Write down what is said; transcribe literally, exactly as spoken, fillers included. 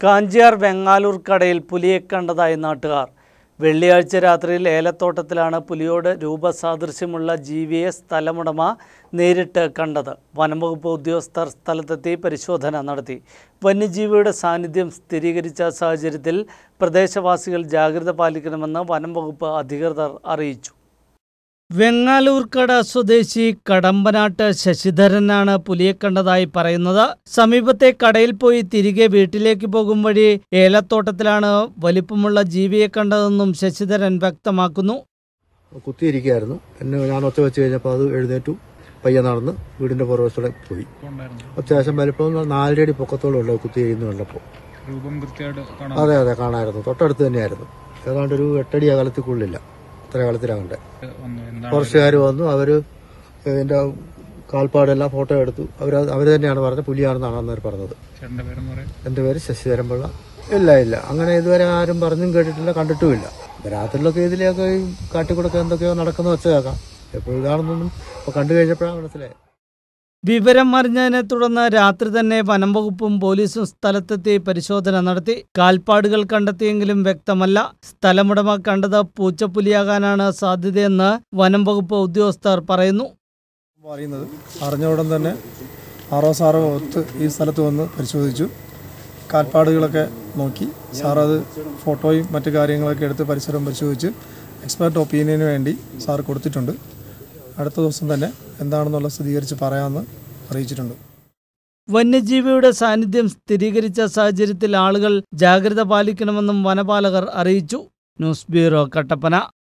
കാഞ്ചിയാർ വെങ്ങാലൂർ കടയിൽ പുലിയെ കണ്ടതായി നാട്ടുകാർ. വെള്ളിയാഴ്ച രാത്രിയിൽ ഏലത്തോട്ടത്തിലാണ് പുലിയോട് രൂപസാദൃശ്യമുള്ള ജീവിയെ സ്ഥലമുടമ നേരിട്ട് കണ്ടത്. വനംവകുപ്പ് ഉദ്യോഗസ്ഥർ സ്ഥലത്തെത്തി പരിശോധന നടത്തി. വന്യജീവിയുടെ സാന്നിധ്യം സ്ഥിരീകരിച്ച സാഹചര്യത്തിൽ പ്രദേശവാസികൾ ജാഗ്രത പാലിക്കണമെന്ന് വനംവകുപ്പ് അധികൃതർ അറിയിച്ചു. വെങ്ങാലൂർക്കട സ്വദേശി കടമ്പനാട്ട് ശശിധരനാണ് പുലിയെ കണ്ടതായി പറയുന്നത്. സമീപത്തെ കടയിൽ പോയി തിരികെ വീട്ടിലേക്ക് പോകും വഴി ഏലത്തോട്ടത്തിലാണ് വലിപ്പമുള്ള ജീവിയെ കണ്ടതെന്നും ശശിധരൻ വ്യക്തമാക്കുന്നു. കുത്തിയിരിക്കുകയായിരുന്നു. എന്നെ ഞാൻ ഒച്ച വെച്ച് കഴിഞ്ഞപ്പോൾ അത് എഴുന്നേറ്റു പയ്യെ നടന്ന് വീടിന്റെ പുറവശത്തോടെ പോയി. അത്യാവശ്യം വലിപ്പം നാലരടി പൊക്കത്തോളം ഉണ്ട്. കുത്തിയിരിക്കുന്നു കണ്ടപ്പോൾ അതെ അതെ കാണാമായിരുന്നു. തൊട്ടടുത്ത് തന്നെയായിരുന്നു. ഏതാണ്ട് ഒരു എട്ടടി അകലത്തിക്കുള്ളില്ല. അത്ര കാലത്തിലാകണ്ടേ. ഫോറസ്റ്റുകാർ വന്നു. അവര് ഇതിന്റെ കാൽപ്പാടെല്ലാം ഫോട്ടോ എടുത്തു. അവർ അവർ തന്നെയാണ് പറഞ്ഞത് പുലിയാണെന്നാണ് അന്നേരം പറഞ്ഞത്. എന്റെ പേര് ശശിധരൻ പിള്ള. ഇല്ല ഇല്ല അങ്ങനെ ഇതുവരെ ആരും പറഞ്ഞും കേട്ടിട്ടില്ല, കണ്ടിട്ടുമില്ല. രാത്രിയിലൊക്കെ ഇതിലെയൊക്കെ കാട്ടിക്കൂടൊക്കെ എന്തൊക്കെയോ നടക്കുന്ന വെച്ച് കേൾക്കാം. എപ്പോൾ ഇതാണെന്നൊന്നും ഇപ്പൊ കണ്ടു കഴിഞ്ഞപ്പോഴാണ് മനസ്സിലായത്. വിവരം അറിഞ്ഞതിനെ തുടർന്ന് രാത്രി തന്നെ വനംവകുപ്പും പോലീസും സ്ഥലത്തെത്തി പരിശോധന നടത്തി. കാൽപ്പാടുകൾ കണ്ടെത്തിയെങ്കിലും വ്യക്തമല്ല. സ്ഥലമുടമ കണ്ടത് പൂച്ചപ്പുലിയാകാനാണ് സാധ്യതയെന്ന് വനംവകുപ്പ് ഉദ്യോഗസ്ഥർ പറയുന്നു. പറയുന്നത് അറിഞ്ഞ ഉടൻ തന്നെ ആറോ സാറോ ഒത്ത് ഈ സ്ഥലത്ത് വന്ന് പരിശോധിച്ചു. കാൽപ്പാടുകളൊക്കെ നോക്കി. സാർ അത് ഫോട്ടോയും മറ്റു കാര്യങ്ങളൊക്കെ എടുത്ത് പരിസരം പരിശോധിച്ച് എക്സ്പെർട്ട് ഒപ്പീനിയന് വേണ്ടി സാർ കൊടുത്തിട്ടുണ്ട്. അടുത്ത ദിവസം തന്നെ എന്താണെന്നുള്ള സ്ഥിരീകരിച്ച് പറയാമെന്ന് അറിയിച്ചിട്ടുണ്ട്. വന്യജീവിയുടെ സാന്നിധ്യം സ്ഥിരീകരിച്ച സാഹചര്യത്തിൽ ആളുകൾ ജാഗ്രത പാലിക്കണമെന്നും വനപാലകർ അറിയിച്ചു. News bureau, Kattappana.